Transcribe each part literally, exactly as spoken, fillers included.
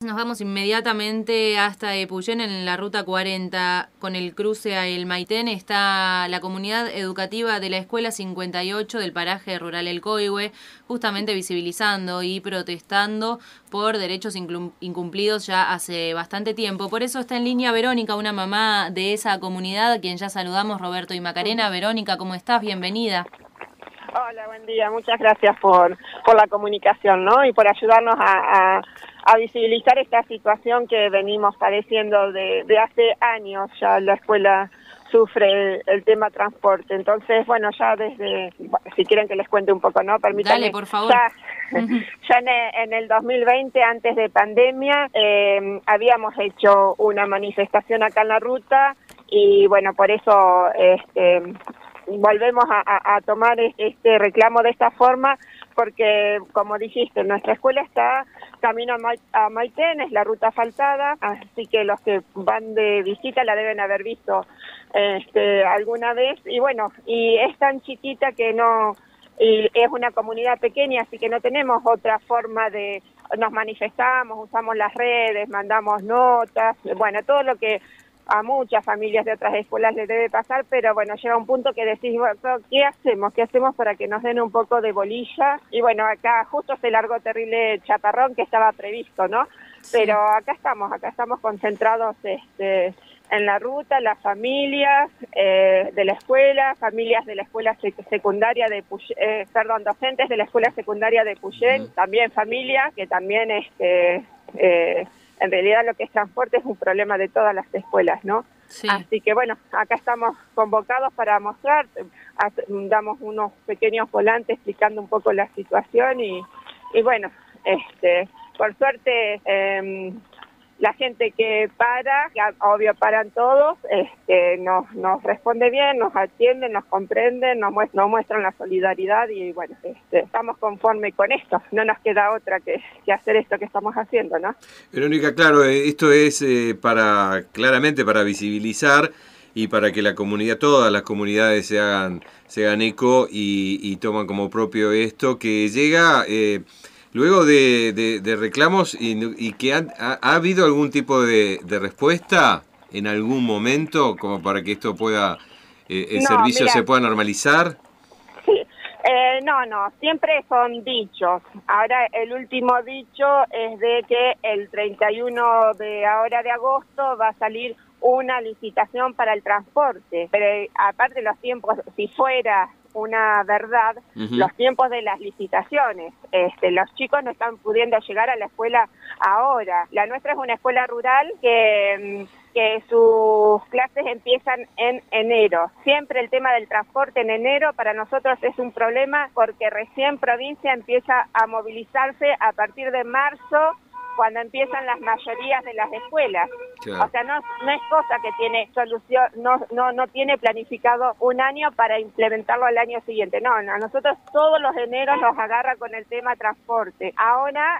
Nos vamos inmediatamente hasta Epuyén, en la ruta cuarenta, con el cruce a El Maitén. Está la comunidad educativa de la Escuela cincuenta y ocho del paraje rural El Coihue, justamente visibilizando y protestando por derechos incumplidos ya hace bastante tiempo. Por eso está en línea Verónica, una mamá de esa comunidad, a quien ya saludamos, Roberto y Macarena. Verónica, ¿cómo estás? Bienvenida. Hola, buen día. Muchas gracias por, por la comunicación, ¿no? Y por ayudarnos a, a, a visibilizar esta situación que venimos padeciendo de, de hace años. Ya la escuela sufre el, el tema transporte. Entonces, bueno, ya desde, si quieren que les cuente un poco, ¿no? Permítanme. Dale, por favor. Ya, ya en, en el dos mil veinte, antes de pandemia, eh, habíamos hecho una manifestación acá en la ruta y, bueno, por eso... este volvemos a, a, a tomar este reclamo de esta forma, porque, como dijiste, nuestra escuela está camino a, Ma a Maitén, es la ruta asfaltada, así que los que van de visita la deben haber visto este, alguna vez, y bueno, y es tan chiquita que no, y es una comunidad pequeña, así que no tenemos otra forma de, nos manifestamos, usamos las redes, mandamos notas, bueno, todo lo que a muchas familias de otras escuelas les debe pasar, pero bueno, llega un punto que decís, bueno, ¿qué hacemos? ¿Qué hacemos para que nos den un poco de bolilla? Y bueno, acá justo se largó terrible chaparrón que estaba previsto, ¿no? Sí. Pero acá estamos, acá estamos concentrados este, en la ruta, las familias eh, de la escuela, familias de la escuela sec secundaria de Puyén, eh, perdón, docentes de la escuela secundaria de Puyén, uh-huh. También familias que también este... Eh, en realidad lo que es transporte es un problema de todas las escuelas, ¿no? Sí. Así que bueno, acá estamos convocados para mostrar, damos unos pequeños volantes explicando un poco la situación y, y bueno, este, por suerte eh, la gente que para, que obvio paran todos, este, nos, nos responde bien, nos atienden, nos comprenden, nos muestran, nos muestran la solidaridad y bueno, este, estamos conformes con esto, no nos queda otra que, que hacer esto que estamos haciendo, ¿no? Verónica, claro, esto es eh, para, claramente para visibilizar y para que la comunidad, todas las comunidades se hagan, se hagan eco y, y toman como propio esto que llega... Eh, Luego de, de, de reclamos y, y que ha, ha, ha habido algún tipo de, de respuesta en algún momento como para que esto pueda, eh, el no, servicio mira, se pueda normalizar. Sí, eh, no, no, siempre son dichos. Ahora el último dicho es de que el treinta y uno de ahora de agosto va a salir una licitación para el transporte, pero aparte los tiempos, si fuera una verdad, uh-huh. Los tiempos de las licitaciones, este, los chicos no están pudiendo llegar a la escuela ahora. La nuestra es una escuela rural que, que sus clases empiezan en enero. Siempre el tema del transporte en enero para nosotros es un problema porque recién provincia empieza a movilizarse a partir de marzo, cuando empiezan las mayorías de las escuelas. Claro. O sea, no, no es cosa que tiene solución, no, no, no tiene planificado un año para implementarlo al año siguiente. No, no, a nosotros todos los eneros nos agarra con el tema transporte. Ahora,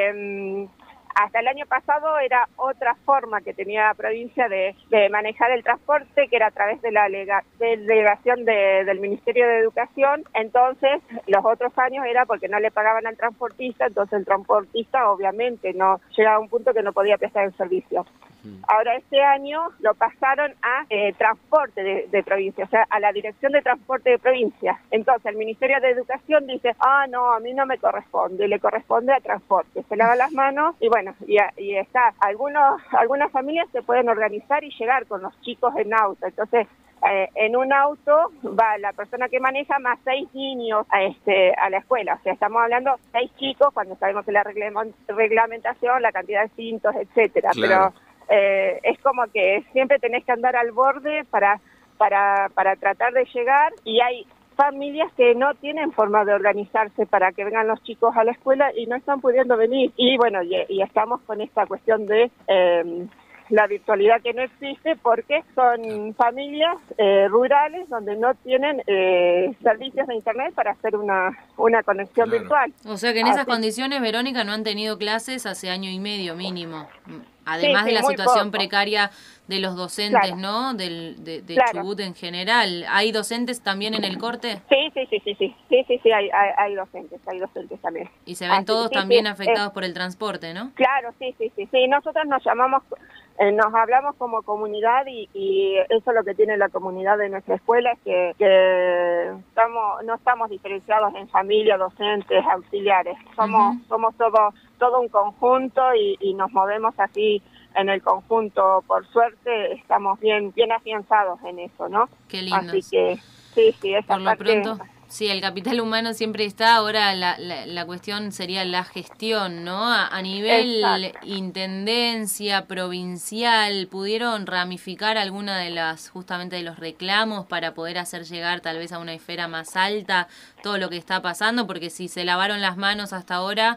eh, hasta el año pasado era otra forma que tenía la provincia de, de manejar el transporte, que era a través de la lega, de delegación de, del Ministerio de Educación. Entonces, los otros años era porque no le pagaban al transportista, entonces el transportista obviamente no llegaba a un punto que no podía prestar el servicio. Ahora este año lo pasaron a eh, transporte de, de provincia, o sea, a la Dirección de Transporte de Provincia. Entonces el Ministerio de Educación dice, ah, no, a mí no me corresponde, le corresponde a transporte. Se lava las manos y bueno, y, y está, algunos, algunas familias se pueden organizar y llegar con los chicos en auto. Entonces, eh, en un auto va la persona que maneja más seis niños a, este, a la escuela. O sea, estamos hablando seis chicos cuando sabemos que la reglamentación, la cantidad de cintos, etcétera. Claro. Pero Eh, es como que siempre tenés que andar al borde para, para, para tratar de llegar y hay familias que no tienen forma de organizarse para que vengan los chicos a la escuela y no están pudiendo venir. Y bueno, y, y estamos con esta cuestión de eh, la virtualidad que no existe porque son familias eh, rurales donde no tienen eh, servicios de internet para hacer una, una conexión claro. virtual. O sea que en esas Así. condiciones, Verónica, no han tenido clases hace año y medio mínimo. Además sí, de sí, la muy situación poco. precaria de los docentes, Claro, ¿no? Del, de, de claro. Chubut en general. ¿Hay docentes también en el corte? Sí, sí, sí, sí, sí, sí, sí, sí, hay, hay, hay docentes, hay docentes también. Y se ven Así que todos sí, sí, también eh, afectados por el transporte, ¿no? claro, sí, sí, sí, sí. Nosotros nos llamamos, eh, nos hablamos como comunidad y, y eso es lo que tiene la comunidad de nuestra escuela, es que, que estamos, no estamos diferenciados en familia, docentes, auxiliares. Somos, Uh-huh. somos todo, todo un conjunto y, y nos movemos así en el conjunto. Por suerte estamos bien, bien afianzados en eso, ¿no? Qué Así lindos. que sí, sí, esa Por lo parte. pronto, sí, el capital humano siempre está. Ahora la, la, la cuestión sería la gestión, ¿no? A, a nivel Exacto. intendencia, provincial, ¿pudieron ramificar alguna de las, justamente de los reclamos para poder hacer llegar tal vez a una esfera más alta todo lo que está pasando? Porque si se lavaron las manos hasta ahora...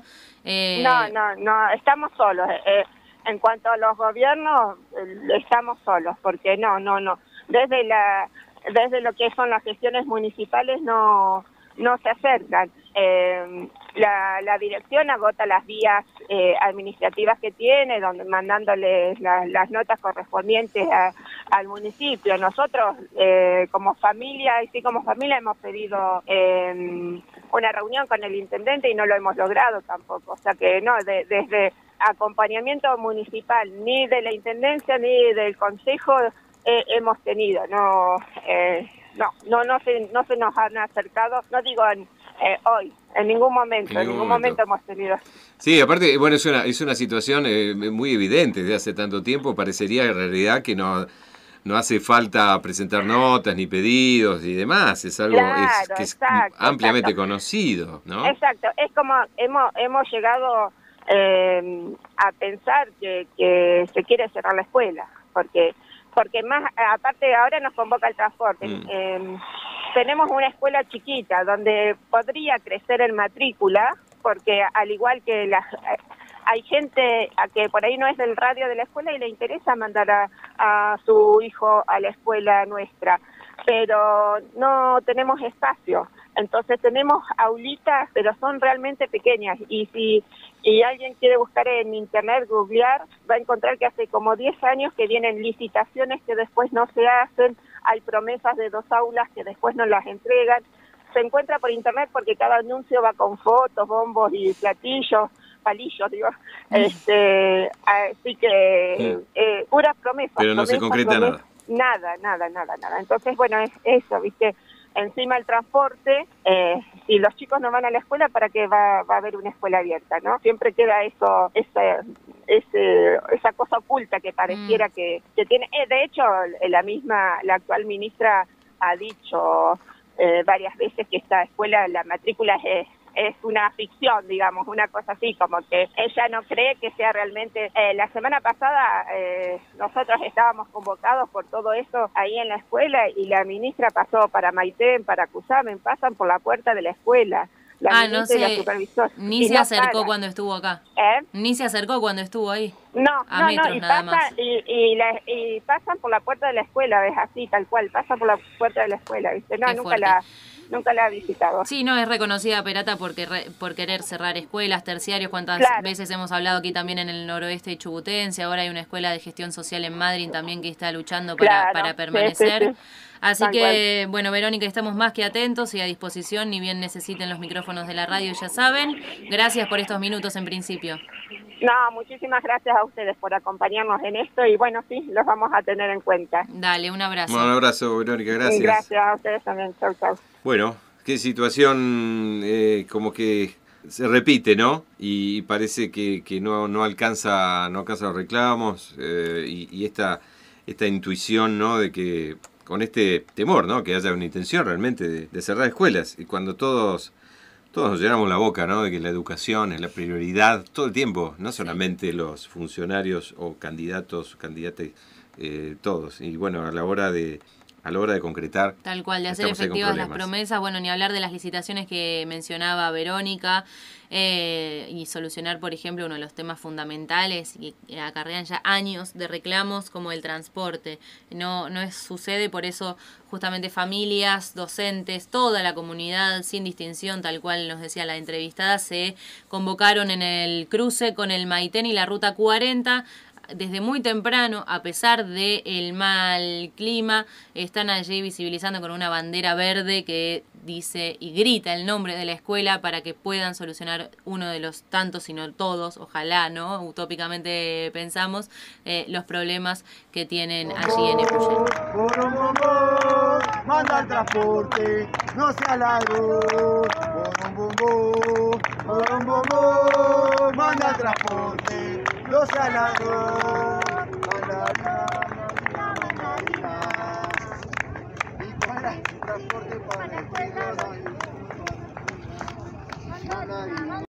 No, Eh, no, no, estamos solos. Eh, en cuanto a los gobiernos, eh, estamos solos, porque no, no, no. Desde la, desde lo que son las gestiones municipales no, no se acercan. Eh, la, la dirección agota las vías eh, administrativas que tiene, donde mandándoles la, las notas correspondientes a, al municipio. Nosotros, eh, como familia, y sí como familia, hemos pedido eh, una reunión con el intendente y no lo hemos logrado tampoco. O sea que no, de, desde acompañamiento municipal, ni de la intendencia ni del consejo eh, hemos tenido. No, eh, no, no, no se, no se nos han acercado. No digo en, eh, hoy, en ningún momento, En en ningún ningún momento. momento hemos tenido. Sí, aparte, bueno, es una, es una situación eh, muy evidente desde hace tanto tiempo. Parecería en realidad que no, no hace falta presentar notas ni pedidos y demás. Es algo es, Claro, que es exacto, exacto. ampliamente conocido, ¿no? Exacto, es como hemos hemos llegado eh, a pensar que, que se quiere cerrar la escuela, porque porque más aparte ahora nos convoca el transporte. Mm. Eh, tenemos una escuela chiquita donde podría crecer en matrícula, porque al igual que las hay gente a que por ahí no es del radio de la escuela y le interesa mandar a, a su hijo a la escuela nuestra, pero no tenemos espacio. Entonces tenemos aulitas, pero son realmente pequeñas. Y si y alguien quiere buscar en internet, googlear, va a encontrar que hace como diez años que vienen licitaciones que después no se hacen, hay promesas de dos aulas que después no las entregan. Se encuentra por internet porque cada anuncio va con fotos, bombos y platillos, palillos, digo. Este, así que eh, puras promesas. Pero no se promesas, concreta promesas, nada. Nada, nada, nada, nada. Entonces, bueno, es eso, ¿viste? Encima el transporte, eh, si los chicos no van a la escuela, ¿para qué va, va a haber una escuela abierta, no? Siempre queda eso, ese, ese, esa cosa oculta que pareciera mm. que, que tiene. Eh, de hecho, la misma, la actual ministra ha dicho eh, varias veces que esta escuela, la matrícula es es una ficción, digamos, una cosa así, como que ella no cree que sea realmente... Eh, la semana pasada eh, nosotros estábamos convocados por todo eso ahí en la escuela y la ministra pasó para Maitén, para Cusamen, pasan por la puerta de la escuela. La ah, no sé, y la supervisora, ni se no acercó para. cuando estuvo acá. ¿Eh? Ni se acercó cuando estuvo ahí. No, a no, metros no, y, nada pasa, más. Y, y, la, y pasan por la puerta de la escuela, es así, tal cual, pasan por la puerta de la escuela, ¿viste? No, Qué nunca fuerte. la... Nunca la ha visitado. Sí, no, es reconocida Perata porque re, por querer cerrar escuelas, terciarios. Cuántas claro. veces hemos hablado aquí también en el noroeste chubutense. Ahora hay una escuela de gestión social en Madrid también que está luchando para, claro. para permanecer. Sí, sí, sí. Así Tal que, cual. bueno, Verónica, estamos más que atentos y a disposición, ni bien necesiten los micrófonos de la radio, ya saben. Gracias por estos minutos en principio. No, muchísimas gracias a ustedes por acompañarnos en esto y bueno, sí, los vamos a tener en cuenta. Dale, un abrazo. Bueno, un abrazo, Verónica, gracias. Gracias a ustedes también, chau, chau. Bueno, qué situación eh, como que se repite, ¿no? Y parece que, que no, no alcanza no alcanza los reclamos eh, y, y esta, esta intuición, ¿no? De que con este temor, ¿no? Que haya una intención realmente de, de cerrar escuelas y cuando todos... Todos nos llenamos la boca, ¿no? De que la educación es la prioridad todo el tiempo, no solamente los funcionarios o candidatos, candidatas, eh, todos. Y bueno, a la hora de a la hora de concretar. Tal cual, de hacer efectivas las promesas, bueno, ni hablar de las licitaciones que mencionaba Verónica, eh, y solucionar, por ejemplo, uno de los temas fundamentales y que acarrean ya años de reclamos como el transporte. No, no es, sucede, por eso justamente familias, docentes, toda la comunidad, sin distinción, tal cual nos decía la entrevistada, se convocaron en el cruce con el Maitén y la Ruta cuarenta, desde muy temprano, a pesar del mal clima, están allí visibilizando con una bandera verde que dice y grita el nombre de la escuela para que puedan solucionar uno de los tantos, si no todos, ojalá, ¿no? Utópicamente pensamos, eh, los problemas que tienen allí en Epuyén. Manda el transporte, no sea ladrón. Manda el transporte, no sea ladrón. Y para el transporte para la escuela.